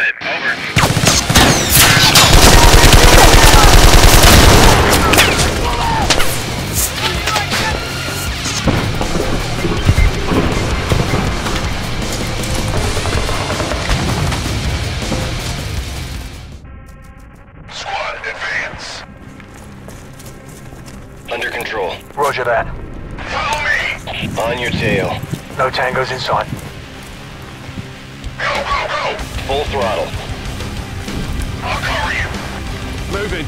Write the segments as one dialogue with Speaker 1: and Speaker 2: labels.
Speaker 1: it. Over.
Speaker 2: Squad, advance.
Speaker 1: Under control.
Speaker 3: Roger that.
Speaker 2: Follow me.
Speaker 1: On your tail.
Speaker 3: No tangos in sight.
Speaker 2: Go, go, go.
Speaker 1: Full throttle.
Speaker 2: I'll cover you.
Speaker 4: Moving.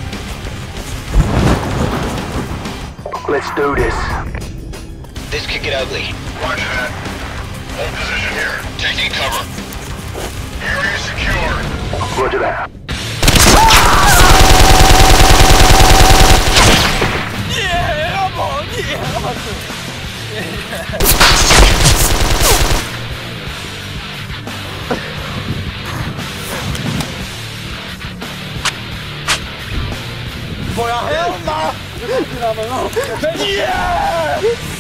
Speaker 3: Let's do this.
Speaker 1: This could get ugly.
Speaker 2: Roger that. Hold position here. Taking cover. Area secure.
Speaker 3: Roger that.
Speaker 4: Twoja helma! Yeah!